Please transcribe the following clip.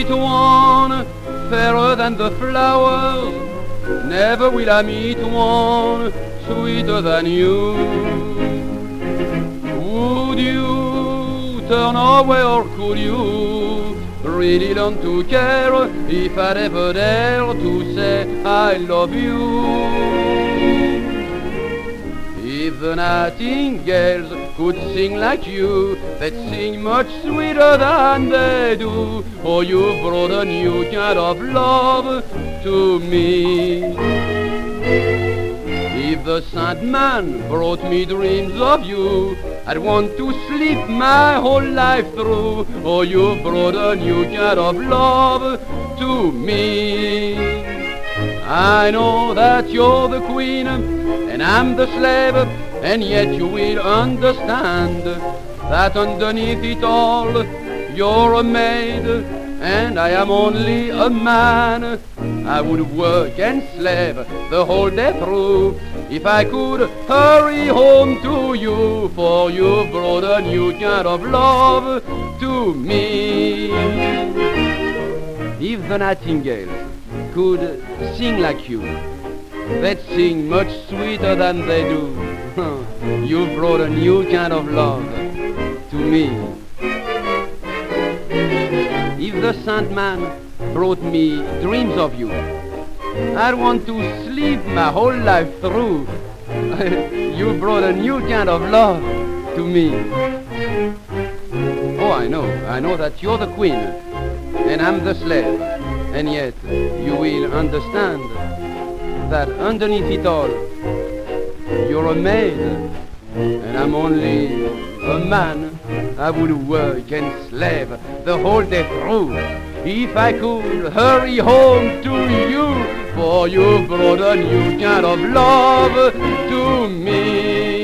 meet one fairer than the flowers, never will I meet one sweeter than you. Would you turn away, or could you really learn to care if I'd ever dare to say I love you? If the nightingales could sing like you, they'd sing much sweeter than they do. Oh, you've brought a new kind of love to me. If the Sandman brought me dreams of you, I'd want to sleep my whole life through. Oh, you've brought a new kind of love to me. I know that you're the queen and I'm the slave, and yet you will understand that underneath it all you're a maid and I am only a man. I would work and slave the whole day through if I could hurry home to you, for you've brought a new kind of love to me. If the nightingales could sing like you, they'd sing much sweeter than they do. You've brought a new kind of love to me. If the Sandman brought me dreams of you, I'd want to sleep my whole life through. You brought a new kind of love to me. Oh, I know that you're the queen and I'm the slave, and yet you will understand that underneath it all you're a maid and I'm only a man. I would work and slave the whole day through if I could hurry home to you, for you brought a new kind of love to me.